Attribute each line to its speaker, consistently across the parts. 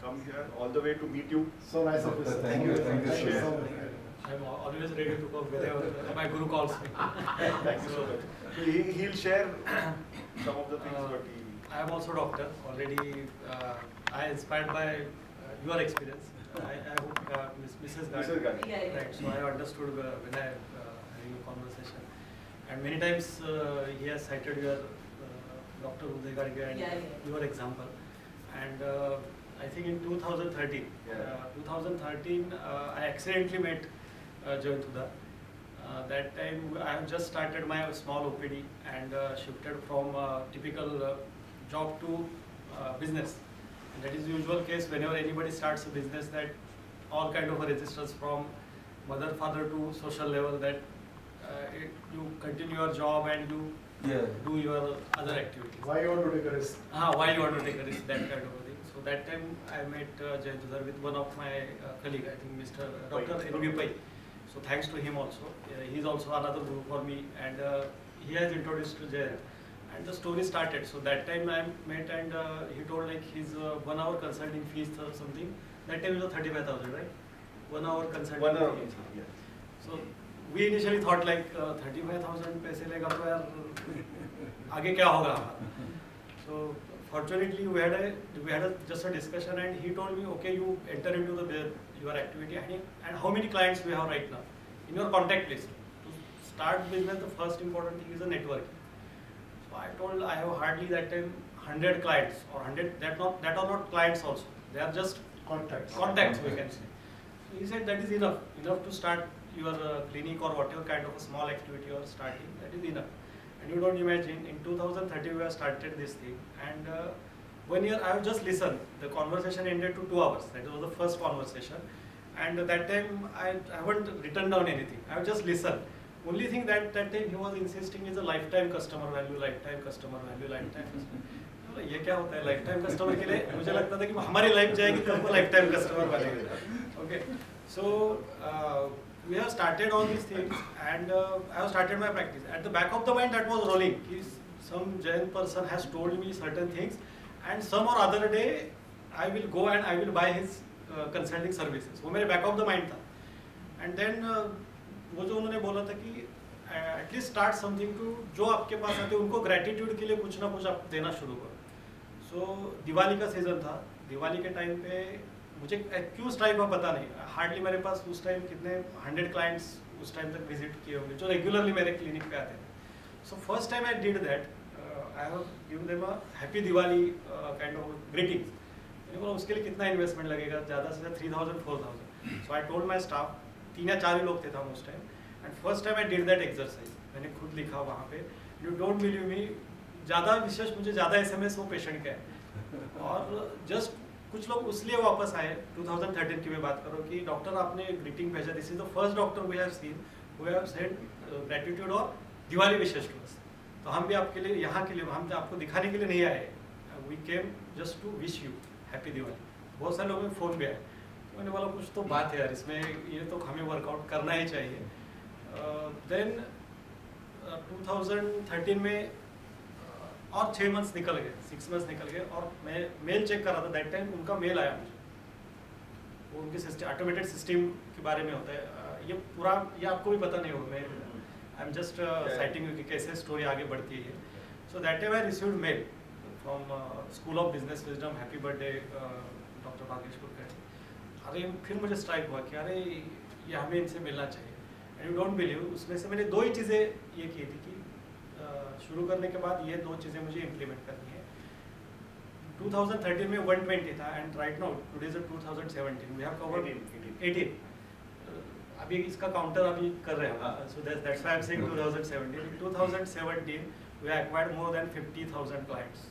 Speaker 1: come here all the way to meet you.
Speaker 2: So nice of you, sir.
Speaker 3: Thank you so much.
Speaker 4: I'm always ready to come whenever my guru calls me.
Speaker 1: Thank you so much. He'll share some of the things what he...
Speaker 4: I am also doctor. Already, I inspired by your experience. I hope Mrs. Gandhi. Right. So I understood when I having a conversation, and many times he has cited your Dr. Uday Garge and your example. And I think in 2013, I accidentally met Jayant Hudar. That time I have just started my small OPD and shifted from typical job to business. And that is the usual case whenever anybody starts a business, that all kind of registers from mother, father to social level, that you continue your job and you do your other activities.
Speaker 2: Why you want to take a risk?
Speaker 4: Why you want to take a risk, that kind of a thing. So that time I met Jayant Hudar with one of my colleague, I think Mr. Dr. N.B. Pai. So thanks to him also. He is also another guru for me, and he has introduced to Jayant. And the story started. So that time I met, and he told like his 1 hour consulting fees or something. That time it was 35,000, right? 1 hour consulting
Speaker 1: 1 hour,
Speaker 4: fee.
Speaker 1: yeah.
Speaker 4: So we initially thought like 35,000 पैसे लेगा तो यार आगे क्या होगा हमारा? So fortunately we had just a discussion, and he told me, okay, you enter into your activity, and how many clients we have right now in your contact list. To start business, the first important thing is a networking. So I told I have hardly that time 100 clients, or 100 that are not clients also. They are just contacts we can say. So he said that is enough to start your clinic or whatever kind of a small activity you are starting. That is enough. And you don't imagine, in 2013 we have started this thing, and 1 year I have just listened. The conversation ended to 2 hours. That was the first conversation, and that time I haven't written down anything. I have just listened. Only thing that time he was insisting is a lifetime customer value, lifetime customer value, lifetime customer. ये क्या होता है lifetime customer के लिए? मुझे लगता था कि हमारी life जाएगी तब वो lifetime customer बनेगा. Okay, so we have started all these things, and I have started my practice. At the back of the mind, that was rolling. Some Jayant person has told me certain things, and some or other day I will go and I will buy his consulting services. वो मेरे back of the mind था. And then वो जो उन्होंने बोला था कि at least start something to, जो आपके पास आते हैं उनको gratitude के लिए कुछ ना कुछ आप देना शुरू करो. So दिवाली का सीजन था. दिवाली के टाइम पे मुझे क्यों उस टाइम का पता नहीं, हार्डली मेरे पास उस टाइम कितने 100 क्लाइंट्स उस टाइम तक विजिट किए होंगे जो रेगुलरली मेरे क्लिनिक पे आते थे. So first time I did that, I have given them a happy Diwali kind of greetings. मैंने बोला उसके लिए कितना इन्वेस्टमेंट लगेगा, ज़्यादा से ज़्यादा 3000 4000. सो आई टोल्ड माई स्टाफ, 3 या 4 ही लोग थे हम उस time, and first time I did that exercise. मैंने खुद लिखा वहाँ पे. यू डोंट बिलीव मी, ज़्यादा विशेष मुझे ज़्यादा SMS वो पेशेंट का है. और जस्ट कुछ लोग उसलिए वापस आए 2013 की मैं बात करो कि डॉक्टर आपने ग्रीटिंग भेजा. This is the first doctor we have seen who have said gratitude और दिवाली विशेष टू अस. तो हम भी आपके लिए यहाँ के लिए, हम आपको दिखाने के लिए नहीं आए. We came just to wish you happy Diwali. बहुत सारे लोगों में फ़ोन भी आए. तो मैंने बोला कुछ तो बात है यार इसमें, ये तो हमें वर्कआउट करना ही चाहिए. देन 2013 में और 6 मंथ्स निकल गए, 6 मंथ्स निकल गए, और मैं मेल चेक कर रहा था. दैट टाइम उनका मेल आया मुझे. वो उनके सिस्टम, ऑटोमेटेड सिस्टम के बारे में होता है. ये पूरा ये आपको भी पता नहीं होगा, मैं आई एम जस्ट साइटिंग कि कैसे स्टोरी आगे बढ़ती है. So that time I received mail from School of Business Wisdom, happy birthday doctor Bhagyesh Kulkarni. अरे फिर मुझे स्ट्राइक हुआ कि अरे ये हमें इनसे मिलना चाहिए. एंड यू डोंट बिलीव, उसमें से मैंने 2 ही चीज़ें ये की थी कि शुरू करने के बाद ये 2 चीज़ें मुझे इम्प्लीमेंट करनी है. 2013 में 120 था, and right now today is 2017 we have covered 18. अभी इसका काउंटर अभी कर रहे हैं. So that's why I am saying 2017. In 2017 we acquired more than 50,000 clients.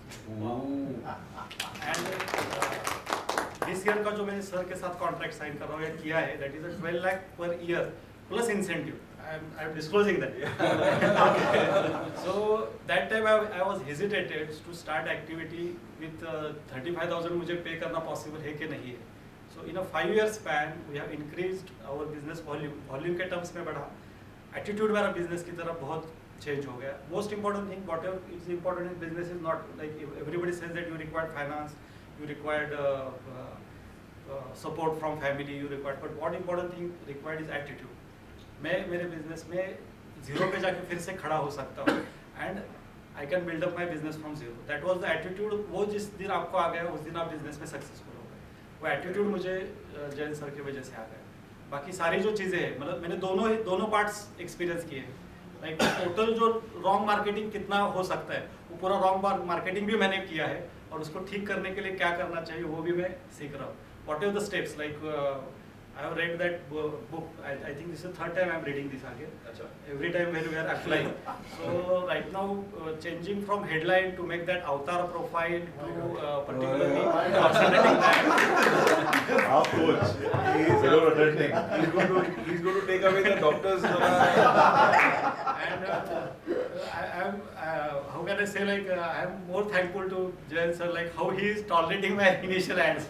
Speaker 4: And this year का जो मैंने सर के साथ कॉन्ट्रैक्ट साइन कर रहा हूँ या किया है, that is 12 lakh per year plus incentive. I'm disclosing that. So that time I was hesitated to start activity with 35,000 मुझे पे करना possible है कि नहीं है. So in a 5 year span we have increased our business volume. Volume के terms में बढ़ा. Attitude मेरा business की तरफ बहुत change हो gaya. Most important thing, whatever is important in business is not like everybody says that you required finance, you required support from family you required, but what important thing required is attitude. मैं मेरे business में zero पे जाके फिर से खड़ा हो सकता हूँ, and I can build up my business from zero. That was the attitude. वो जिस दिन आपको आ गया, उस दिन आप business में successful हो गए. वो attitude मुझे जयंत सर की वजह से आ गया. बाकी सारी जो चीज़ें हैं, मतलब मैंने दोनों parts experience किए हैं. Like total जो wrong marketing कितना हो सकता है, वो पूरा wrong marketing भी मैंने किया है, और उसको ठीक करने के लिए क्या करना चाहिए वो भी मैं सीख रहा हूँ. What are the steps? Like I have read that book. I think this is the third time I am reading this again.
Speaker 1: Achha.
Speaker 4: Every time when we are applying. So right now, changing from headline to make that avatar profile to particularly concentrating that.
Speaker 1: Our coach, he is attending. He's going to take away the doctor's.
Speaker 4: And I am, how can I say, like I am more thankful to Jayant sir, like how he is tolerating my initial ads.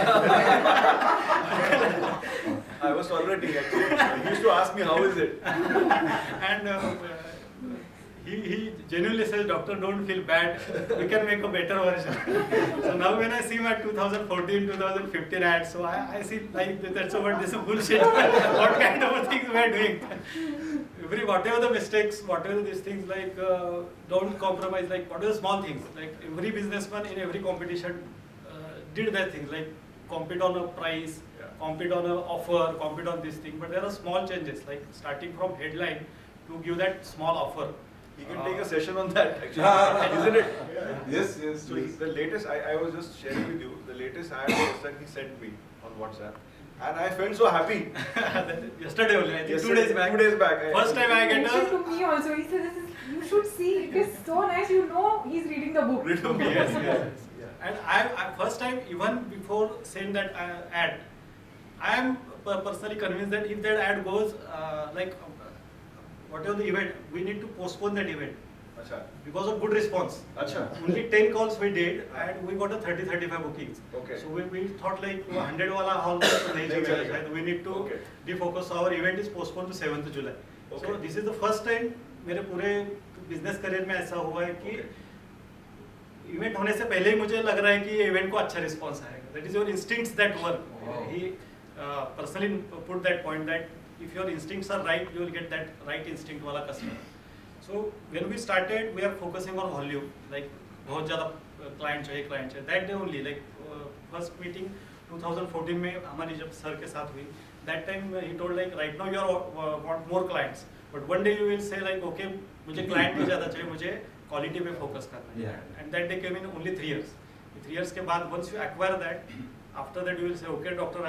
Speaker 1: I was tolerating actually. He used to ask me how is it.
Speaker 4: And he genuinely says, doctor, don't feel bad. We can make a better version. So now when I see my 2014, 2015 ads, so I see like that's what this is bullshit. What kind of things we are doing? Whatever the mistakes, whatever these things, like don't compromise. Like what are the small things? Like every businessman in every competition did that things, like compete on a price, compete on an offer, compete on this thing. But there are small changes, like starting from headline to give that small offer.
Speaker 1: You can take a session on that actually, isn't it?
Speaker 2: Yes, yes.
Speaker 1: So the latest, I was just sharing with you, the latest ad that he sent me on WhatsApp. And I felt so happy.
Speaker 4: Yesterday only, I think
Speaker 1: Yesterday, 2 days back.
Speaker 4: First time I get
Speaker 3: a... to me also, he said, you should see, it is so nice, you know he's reading the book.
Speaker 4: Yes, yes. And I first time, even before saying that ad, I am personally convinced that if that ad goes, whatever the event, we need to postpone that event.
Speaker 1: Achha.
Speaker 4: Because of good response.
Speaker 1: Achha.
Speaker 4: Only 10 calls we did and we got a 30-35 bookings.
Speaker 1: Okay.
Speaker 4: So we thought like 100 wala hall we need to defocus. Our event is postponed to 7th July. Okay. So this is the first time मेरे पूरे business career में ऐसा हुआ है कि event होने से पहले ही मुझे लग रहा है कि event को अच्छा response आएगा. That is your instincts that work. Wow. He personally put that point that if your instincts are right, you will get that right instinct wala customer. So when we started, we are focusing on volume, like बहुत ज़्यादा client चाहिए. That day only, like first meeting 2014 में हमारी जब sir के साथ हुई, that time he told like right now you are want more clients, but one day you will say like okay मुझे client नहीं ज़्यादा चाहिए, मुझे quality पे focus करना है. And that day came in only 3 years. 3 years के बाद once you acquire that, after that you will say okay doctor,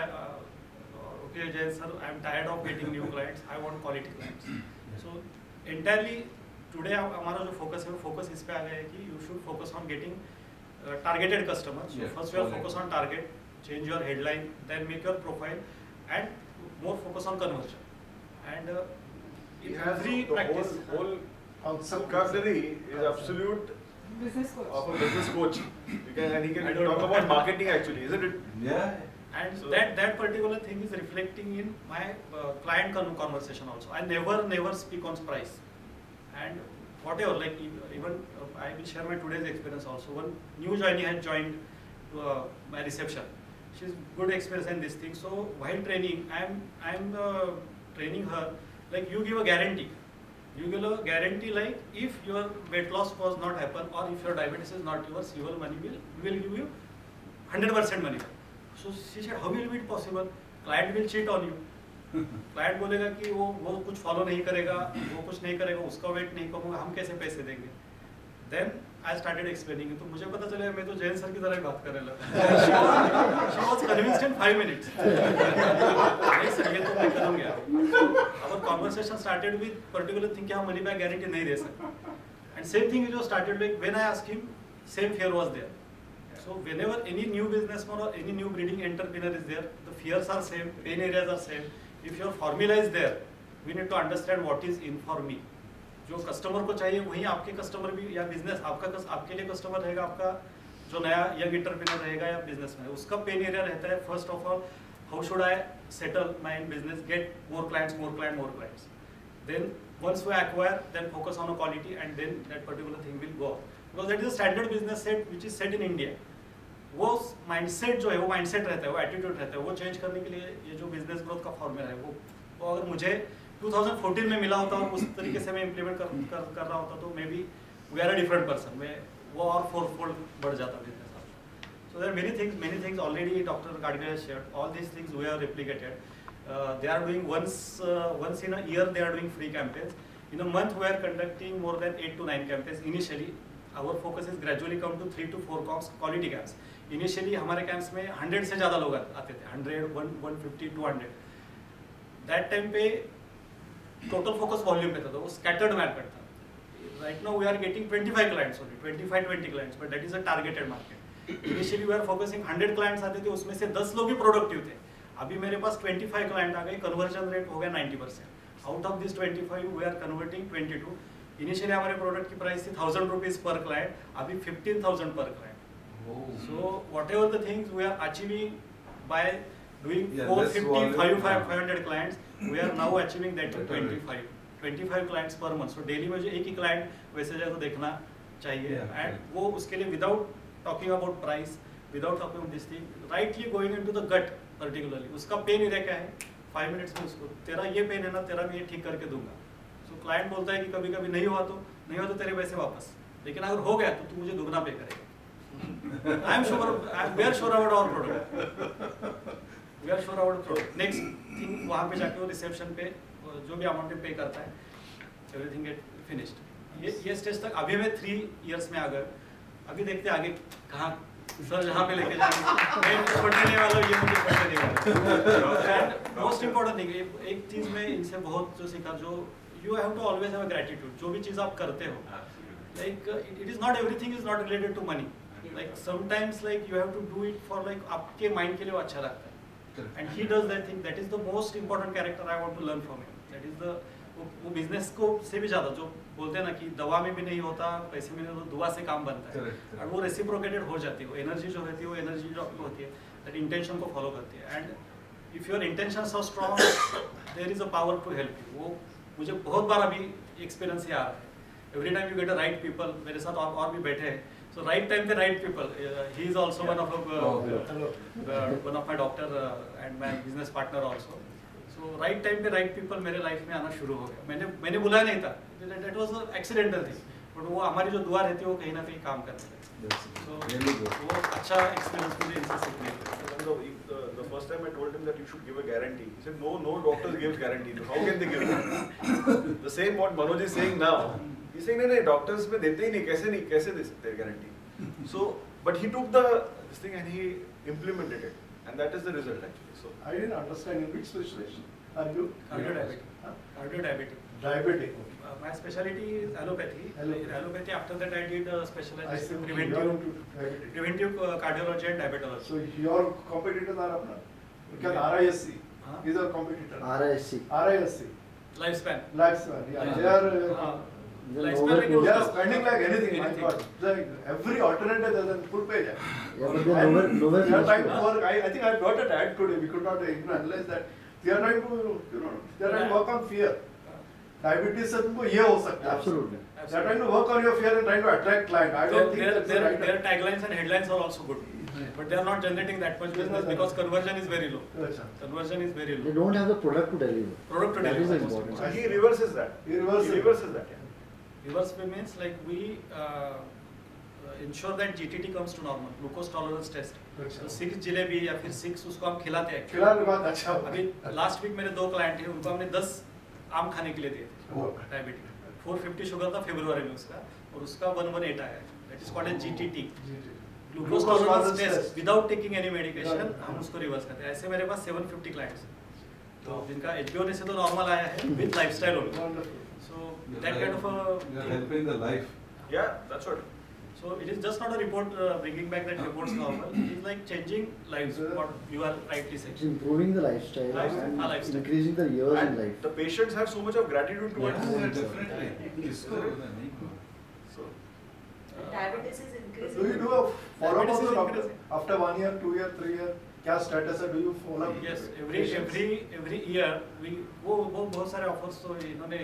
Speaker 4: okay Jayant sir, I am tired of getting new clients, I want quality clients. So entirely today हमारा जो focus है वो focus इस पे आ गया है कि you should focus on getting targeted customers. So first you are focus on target, change your headline, then make your profile, and more focus on conversion. And in every practice,
Speaker 1: whole vocabulary is absolute
Speaker 3: business coach.
Speaker 1: Of a business coach. And he can talk about marketing actually, isn't it?
Speaker 2: Yeah.
Speaker 4: And so that particular thing is reflecting in my client conversation also. I never speak on price. And whatever, like even I will share my today's experience also. One new joinee had joined to my reception. She's good experience in this thing. So while training, I'm training her. Like you give a guarantee. You give a guarantee like if your weight loss was not happen or if your diabetes is not yours, your money we will give you 100% money. So she said, how will it possible? Client will cheat on you. Client बोलेगा कि वो कुछ follow नहीं करेगा, वो कुछ नहीं करेगा, उसका वेट नहीं करूँगा, हम कैसे पैसे देंगे? Then I started explaining it. तो मुझे पता चला मैं तो जयंत सर की तरह बात करने लगा. She was convinced in 5 minutes. नहीं सर ये तो मैं करूँगा. Our conversation started with particular thing कि हम money back guarantee नहीं दे सकते. And same thing it was started like when I asked him, same fear was there. So whenever any new businessman or any new breeding entrepreneur is there, the fears are same, pain areas are same. If your formula is there, we need to understand what is in for me. जो customer को चाहिए वही आपके customer भी या business आपके लिए customer रहेगा, आपका जो नया यंग एंटरप्रेन्योर रहेगा या बिजनेस में उसका पेन एरिया रहता है. First of all, how should I settle my business, get more clients. Then once we acquire, then focus on a quality, and then that particular thing will go up. Because that is a standard business set which is set in India. वो mindset जो है वो mindset रहता है, वो attitude रहता है, वो चेंज करने के लिए ये जो बिजनेस ग्रोथ का फॉर्मूला है वो अगर मुझे 2014 में मिला होता और उस तरीके से मैं इम्प्लीमेंट कर रहा होता तो maybe we are a different person, मैं वो और 4-fold बढ़ जाता business. So there are many things already Dr. Gadgil has shared. All these things we have replicated. They are doing once in a year they are doing free campaigns. In a month we are conducting more than 8 to 9 campaigns. Initially our focus is gradually come to 3 to 4 quality camps. Initially हमारे camps में 100 से ज़्यादा लोग आते थे, 100, 150, 200. That time पे total focus volume पे था, तो वो scattered market था. Right now we are getting 25 clients only, 25-20 clients, but that is a targeted market. Initially we are focusing 100 clients आते थे, उसमें से 10 लोग ही प्रोडक्टिव थे. अभी मेरे पास 25 क्लाइंट आ गए, कन्वर्जन रेट हो गया 90%. Out of this 25 we are converting 22. Initially हमारे प्रोडक्ट की प्राइस थी 1000 रुपीज पर क्लाइंट, अभी 15,000 per client. So whatever the things we are achieving by doing 450, 500 clients, we are now achieving that to 25 clients per month. So daily में जो एक ही client वैसे जाए तो देखना चाहिए. एंड वो उसके लिए without talking about price, without talking about this thing, rightly going into the gut particularly. उसका पेन एरिया क्या है, 5 मिनट्स में उसको तेरा ये पेन है ना, तेरा मैं ये ठीक करके दूंगा. So client बोलता है कि कभी कभी नहीं हुआ तो तेरे पैसे वापस, लेकिन अगर हो गया तो तू मुझे दुगना पे करेगा. I am sure, we are sure about our product. We are sure about the product. Next thing, वहाँ पे जाके वो रिसेप्शन पे जो भी अमाउंट पे करता है, everything get finished. ये स्टेज तक अभी मैं 3 years में आ गया. अभी देखते आगे कहाँ सर जहाँ पे लेके जाएंगे. मैं पढ़ने वाला ये मुझे पढ़ने वाला. मोस्ट इम्पोर्टेंट थिंग, एक चीज में इनसे बहुत जो सीखा, जो you have to always have a gratitude. जो भी चीज आप करते हो, like it is not everything is not related to money. Like sometimes like you have to do it for like आपके माइंड के लिए वो अच्छा लगता है. And he does that thing. That is the most important character I want to learn from him. That is the वो business को से भी ज्यादा जो बोलते हैं ना कि दवा में भी नहीं होता, पैसे में नहीं होता, दुआ से काम बनता है. और वो रेसिप्रोकेटेड हो जाती है. वो एनर्जी जो रहती है, वो एनर्जी जो आपको होती है, दैट इंटेंशन को फॉलो करती है. And if your intentions are strong, there is a power to help you. वो मुझे बहुत बार अभी एक्सपीरियंस ये आ रहा है. Every time you get a right people. मेरे साथ और भी बैठे हैं, सो राइट टाइम पे right people. He is also one of my doctor and my business partner also. So right time पे right people मेरे लाइफ में आना शुरू हो गया. मैंने बुलाया नहीं था, that was an accidental thing, but वो हमारी जो दुआ रहती है वो कहीं ना कहीं काम करती है. So वो अच्छा एक्सपीरियंस मुझे इनसे सीखने.
Speaker 1: The first time I told him that you should give a guarantee, he said no doctors gives guarantee. How can they give it? The same what Manoj is saying now. He's saying नहीं doctors में देते ही नहीं, कैसे दे सकते हैं guarantee? So but he took this thing and he implemented it, and that is the result actually. So
Speaker 2: I didn't understand in which specialization are you?
Speaker 4: Cardio-diabetic.
Speaker 2: Diabetic.
Speaker 4: My specialty is allopathy. Allopathy. After that, I did specialization preventive cardiology and diabetology.
Speaker 2: So your competitors are apna? Because RISC. These are competitors. RISC.
Speaker 4: Lifespan.
Speaker 2: Yeah. They are. They are spending like anything. My God. Like every alternative there's a full page.
Speaker 5: Yeah, but they are nowhere.
Speaker 2: They are trying to work. I think I got a ad today. We could not analyze that. They are trying to, they are trying to work on fear. Diabetes से तुमको ये हो सकता है.
Speaker 5: Absolutely.
Speaker 2: They are trying to work on your fear and trying to attract client. I don't think that's the right.
Speaker 4: Their taglines and headlines are also good, but they are not generating that much business because conversion is very low. Conversion is very low.
Speaker 5: They don't have the product to deliver.
Speaker 4: Product to
Speaker 5: That
Speaker 4: deliver.
Speaker 5: is important.
Speaker 1: So he reverses that.
Speaker 2: He reverses that.
Speaker 1: Yeah.
Speaker 4: Reverse means like we ensure that GTT comes to normal, glucose tolerance test. तो 6 जिलेबी या फिर 6 उसको हम खिलाते हैं.
Speaker 2: खिलाने के बाद अच्छा.
Speaker 4: अभी लास्ट वीक मेरे 2 क्लाइंट थे, उनको हमने 10 आम खाने के लिए दिए थे. डायबिटिक 450 शुगर था फरवरी में उसका, और उसका 118 आया. That is called as GTT, glucose tolerance test. Without taking any medication हम उसको रिवर्स करते हैं. ऐसे मेरे पास 750 क्लाइंट्स तो जिनका HbA1c से तो नॉर्मल आया है with lifestyle only. So that kind of
Speaker 6: you are helping the life.
Speaker 1: Yeah, that's what.
Speaker 4: So it is just not a report bringing back that reports normal. It is like changing lives. What you are rightly saying.
Speaker 5: It's improving the lifestyle and
Speaker 4: lifestyle.
Speaker 5: increasing the years in
Speaker 1: And
Speaker 5: life.
Speaker 1: the patients have so much of gratitude towards
Speaker 6: Yeah,
Speaker 1: us.
Speaker 6: definitely.
Speaker 1: So
Speaker 7: Diabetes is increasing.
Speaker 2: Do you do a follow up
Speaker 4: Diabetes
Speaker 2: of
Speaker 4: is
Speaker 2: the doctor
Speaker 4: increasing.
Speaker 2: after 1 year, 2 year, 3 year? क्या status है? Do you follow up?
Speaker 4: Yes,
Speaker 2: patients?
Speaker 4: every year we वो बहुत सारे offers तो इन्होंने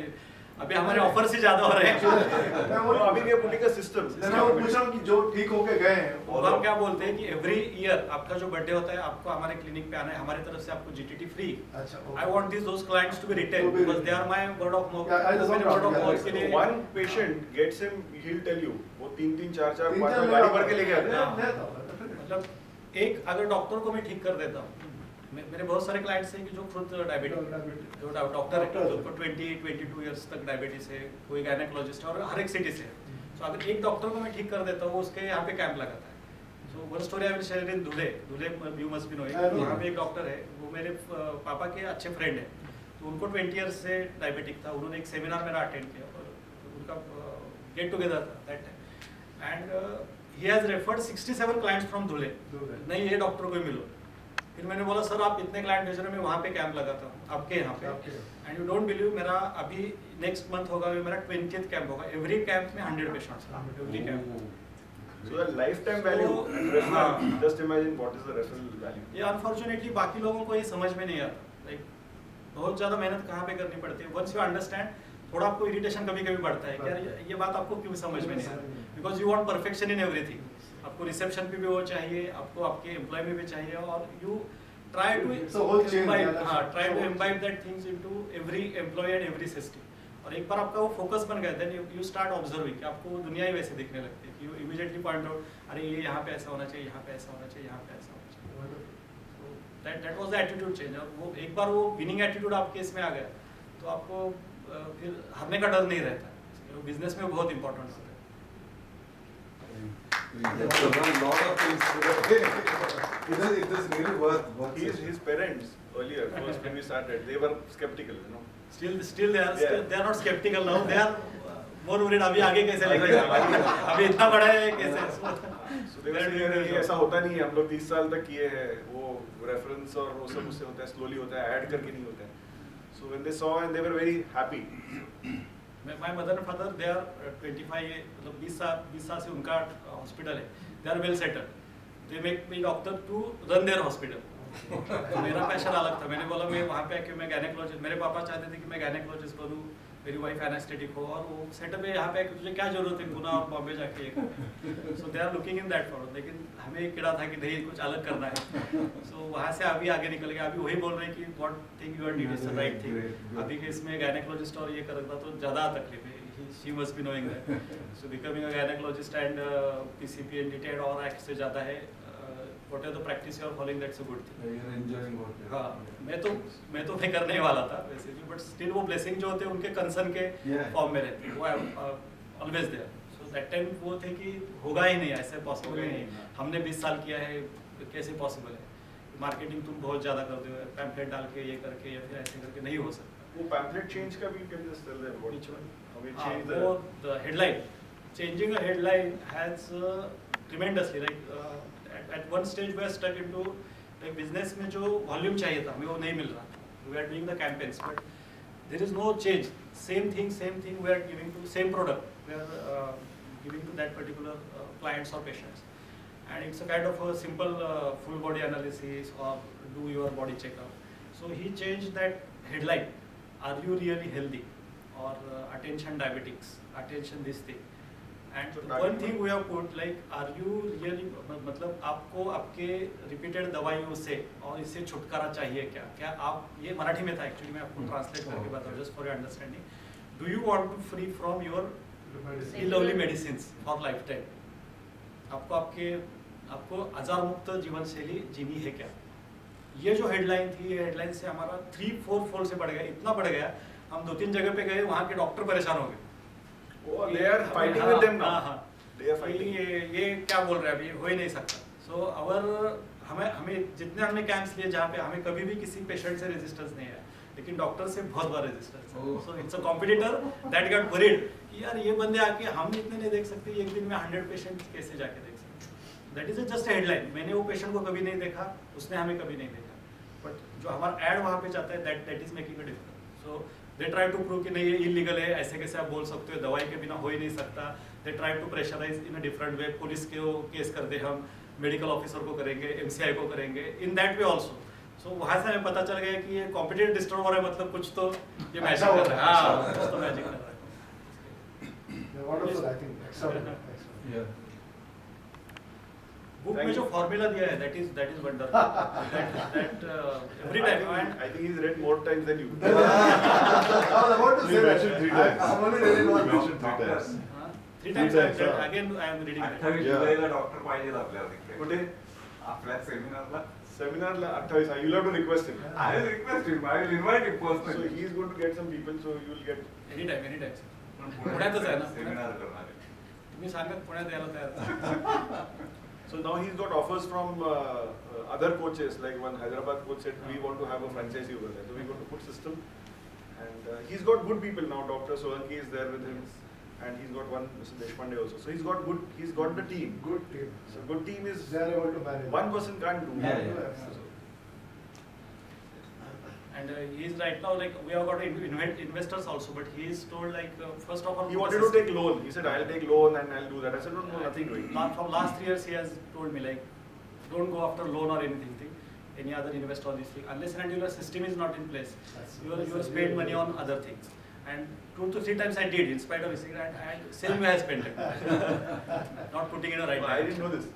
Speaker 4: अभी हमारे offer से ज्यादा हो रहे हैं।
Speaker 2: मैं वो
Speaker 1: अभी ये पुणे का सिस्टम
Speaker 2: मैं वो पूछ रहा हूँ कि जो ठीक होके गए हैं
Speaker 4: और हम क्या बोलते हैं कि एवरी ईयर आपका जो बर्थडे होता है आपको हमारे क्लिनिक पे आना है, हमारी तरफ से आपको जीटीटी फ्री।
Speaker 2: अच्छा,
Speaker 4: I want those clients to be retain because they are my word of mouth.
Speaker 2: Yeah, I just want to-
Speaker 4: word of mouth के लिए
Speaker 1: one patient gets him, he will tell you, वो 3 4 5
Speaker 2: तीन-चार
Speaker 1: गाड़ी भर के लेके आते हैं।
Speaker 4: मतलब एक अगर डॉक्टर को मैं ठीक कर देता हूँ, मेरे बहुत सारे क्लाइंट्स हैं कि जो खुद डायबिटिक जो डॉक्टर है उनको 22 इयर्स तक डायबिटीज है, कोई गायनेकोलॉजिस्ट है और हर एक सिटी से। तो अगर एक डॉक्टर को मैं ठीक कर देता हूँ, उसके यहाँ पे कैंप लगाता है। So one story I will share in Dhule you must be knowing. वहाँ पे एक डॉक्टर है, वो मेरे पापा के अच्छे फ्रेंड है। तो उनको 20 इयर्स से डायबिटिक था। उन्होंने एक सेमिनार मेरा अटेंड किया और उनका गेट टुगेदर था that time, and he has referred 67 clients from Dhule. नहीं ये डॉक्टर को ही मिलो। फिर मैंने बोला सर आप इतने क्लाइंट भेज रहे हैं, मैं वहाँ पे कैंप लगाता हूँ आपके यहाँ पे, एंड यू डोंट बिलीव मेरा अभी नेक्स्ट मंथ होगा, मेरा 20th कैंप होगा। एवरी कैंप में 100 patients, every camp.
Speaker 1: So the lifetime value, referral, just imagine what is the referral value.
Speaker 4: ये अनफॉर्चुनेटली बाकी लोगों को ये समझ में नहीं आता। लाइक बहुत ज़्यादा मेहनत कहाँ पे करनी पड़ती है। वंस यू अंडरस्टैंड, थोड़ा आपको इरिटेशन कभी कभी बढ़ता है कि यार ये बात आपको क्यों समझ में नहीं आ रही, because you want perfection in everything. आपको रिसेप्शन पे भी वो चाहिए, आपको आपके एम्प्लॉय में भी चाहिए, और you try to imbibe that things into every employee and every system। और एक बार आपका वो फोकस बन गया, then you start observing कि आपको दुनिया ही वैसे दिखने लगती है कि you immediately point out, अरे ये यहाँ पे ऐसा होना चाहिए, यहाँ पे ऐसा होना चाहिए, यहाँ पे ऐसा होना चाहिए। So that was the attitude change। और वो एक बार वो winning attitude आपके इसमें आ गया, तो आपको फिर हारने का डर नहीं रहता। बिजनेस में बहुत इंपॉर्टेंट होता है।
Speaker 6: That's a lot of things. It is really worth
Speaker 1: His parents earlier, first when we started, they were skeptical, you know.
Speaker 4: Still they are not skeptical now. They are more worried अभी आगे कैसे लगेगा, अभी इतना बड़ा है कैसे।
Speaker 1: So they were saying कि ऐसा होता नहीं है, हम लोग 30 साल तक किए हैं, वो रेफरेंस और वो सब उससे होता है, स्लोली होता है, ऐड करके नहीं होता है। So when they saw and they were very happy.
Speaker 4: My mother and father, they are 25, मतलब 20 साल से उनका हॉस्पिटल है, they are well settled, they make me doctor to run their hospital। मेरा पैशन अलग था, मैंने बोला मैं वहाँ पे आके मैं गायनेकोलॉजिस्ट, मेरे पापा चाहते थे कि मैं गायनेकोलॉजिस्ट बनूँ, मेरी वाइफ एनेस्थेटिक हो, और वो सेटअप है यहाँ पे तुझे क्या जरूरत है पुणे और बॉम्बे जाके। So they are looking in that for, लेकिन हमें एक कीड़ा था कि नहीं कुछ अलग करना है। सो वहाँ से अभी आगे निकल गया, अभी वही बोल रहे हैं कि what thing you are need is the right thing. अभी के इसमें गायनेकोलॉजिस्ट और ये करता तो ज़्यादा तकलीफ है, she must be knowing that. So becoming a gynaecologist and PCP entity और एक्ट से ज़्यादा है, what are the practice you are following, that's a good thing.
Speaker 6: You are enjoying what you are
Speaker 4: हाँ, मैं तो नहीं करने वाला था वैसे भी, बट स्टिल वो ब्लेसिंग जो होते हैं उनके कंसर्न के फॉर्म में रहते हैं, वो always there. So that time वो थे कि होगा ही नहीं, ऐसे पॉसिबल नहीं, हमने 20 साल किया है, कैसे पॉसिबल है, मार्केटिंग तुम बहुत ज़्यादा कर दो, पैम्पलेट डाल के ये करके या फिर ऐसे करके नहीं हो सकता।
Speaker 1: वो पैम्पलेट चेंज का भी can just tell them what हमें change
Speaker 4: the headline, changing a headline has tremendously, like at one stage we are stuck into like business में जो volume चाहिए था हमें वो नहीं मिल रहा, we are doing the campaigns but there is no change, same thing we are giving to same product, we are giving to that particular clients or patients, and it's a kind of a simple full body analysis or do your body checkup. So he changed that headline, are you really healthy, or attention diabetics, attention this thing, and
Speaker 1: So
Speaker 4: one thing we have put like are you really, मतलब आपको आपके repeated दवाइयों से और इससे छुटकारा चाहिए क्या आप, ये मराठी में था एक्चुअली, मैं आपको ट्रांसलेट करके बताऊँ just for your understanding, do you want to free from your lovely medicines for lifetime, आपको आजार मुक्त जीवन शैली जीनी है क्या। ये जो हेडलाइन थी, ये हेडलाइन से हमारा 3-4 फोल्ड से बढ़ गया, इतना बढ़ गया हम 2-3 जगह पे गए, वहाँ के डॉक्टर परेशान हो गए।
Speaker 1: they are fighting with them now. They are fighting.
Speaker 4: ये क्या बोल रहे हैं अभी, हो ही नहीं सकता। So हमें जितने हमने कैंप्स लिए जहाँ पे हमें कभी भी किसी पेशेंट से रेजिस्टेंस नहीं है, लेकिन डॉक्टर से बहुत बार रेजिस्टेंस है। So it's a competitor that got worried कि यार ये बंदे आके हम इतने नहीं देख सकते, एक दिन में 100 पेशेंट कैसे जाके देख सकते। That is just a headline, मैंने वो पेशेंट को कभी नहीं देखा, उसने हमें कभी नहीं देखा, बट जो हमारा एड वहाँ पे जाता है that is making a difference. So they try to prove कि नहीं ये इलीगल है, ऐसे कैसे आप बोल सकते हो, दवाई के बिना हो ही नहीं सकता। They try to pressurise in a different way, police के वो केस कर दे, हम मेडिकल ऑफिसर को करेंगे, MCI को करेंगे, इन दैट वे ऑल्सो। सो वहाँ से हमें पता चल गया कि ये कॉम्पिटिटिव डिस्टर्ब हो रहा है, मतलब कुछ तो ये मैजिक कर रहा है, हाँ कुछ तो मैजिक कर रहा है।
Speaker 2: Wonderful, I think. Excellent.
Speaker 6: Yeah.
Speaker 4: Book
Speaker 1: Thank
Speaker 4: में जो
Speaker 1: you.
Speaker 4: फॉर्मूला दिया है that is wonderful. that every time and
Speaker 1: I think he's read more times than you.
Speaker 2: I was about to
Speaker 6: You
Speaker 2: say
Speaker 6: mentioned
Speaker 2: that.
Speaker 6: 3 times.
Speaker 2: I'm only reading
Speaker 6: You
Speaker 2: one.
Speaker 6: mentioned 3 times.
Speaker 4: 3 times
Speaker 6: Three
Speaker 4: I
Speaker 6: times,
Speaker 4: read,
Speaker 6: huh?
Speaker 4: again I am reading that.
Speaker 8: 28
Speaker 6: Yeah.
Speaker 8: जुलैला doctor पाहिजे आपल्याला तिकडे.
Speaker 1: कुठे?
Speaker 8: आपल्या सेमिनारला.
Speaker 1: Seminarला 28. You'll have to request him.
Speaker 8: I will request him. I will invite him
Speaker 1: So
Speaker 8: personally.
Speaker 1: he's going to get some people, so you'll get.
Speaker 4: Anytime.
Speaker 8: पण
Speaker 4: पुण्यातच आहे ना?
Speaker 8: सेमिनार करणार आहे.
Speaker 4: तुम्ही सांगा पुण्यात यायला तयार.
Speaker 1: So now he's got offers from other coaches, like one Hyderabad coach said, we want to have a franchisee over there. So we're going to put system. And he's got good people now. Dr. Solanki is there with him. And he's got one, Mr. Deshpande also. So he's got the team.
Speaker 2: Good team.
Speaker 1: So good team is,
Speaker 2: They are able to manage.
Speaker 1: one person can't do.
Speaker 5: Yeah.
Speaker 4: And he is right now like we have got investors also, but he is told like first of all
Speaker 1: He wanted to take loan. He said, I'll take loan and I'll do that. I said, no, nothing doing.
Speaker 4: From last 3 years he has told me like don't go after loan or anything, any other investor or this thing unless and until your system is not in place. You will spend money on other things. And 2 to 3 times I did in spite of it, and still I spent it. Not putting in a right.
Speaker 1: I didn't know this.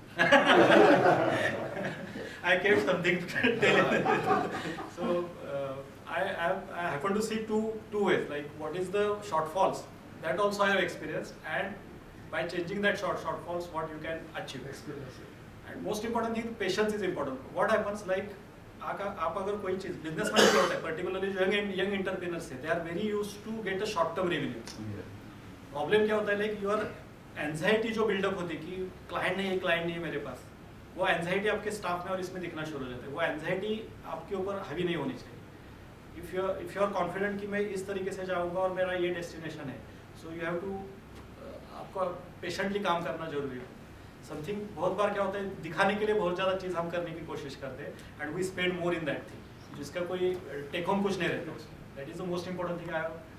Speaker 4: I kept something to tell him. So I happen to see two ways, like what is the shortfalls, that also I have experienced, and by changing that shortfalls what you can achieve.
Speaker 2: Experience.
Speaker 4: And most important thing, patience is important. What happens like आप अगर कोई चीज business में क्या होता है, particularly young entrepreneurs they are very used to get a short term revenue. Problem क्या होता है, लाइक योर एंजाइटी जो बिल्डअप होती है कि क्लाइंट नहीं है मेरे पास, वो एंजाइटी आपके स्टाफ में और इसमें दिखना शुरू हो जाता है. वो एंजाइटी आपके ऊपर हावी नहीं होनी चाहिए. इफ यू आर कॉन्फिडेंट कि मैं इस तरीके से जाऊंगा और मेरा ये डेस्टिनेशन है, सो यू हैव टू आपको पेशेंटली काम करना जरूरी है. समथिंग बहुत बार क्या होता है, दिखाने के लिए बहुत ज़्यादा चीज़ हम करने की कोशिश करते हैं and we spend more in that thing, जिसका कोई टेक होम कुछ नहीं रहता उसमें. That is the most important thing I have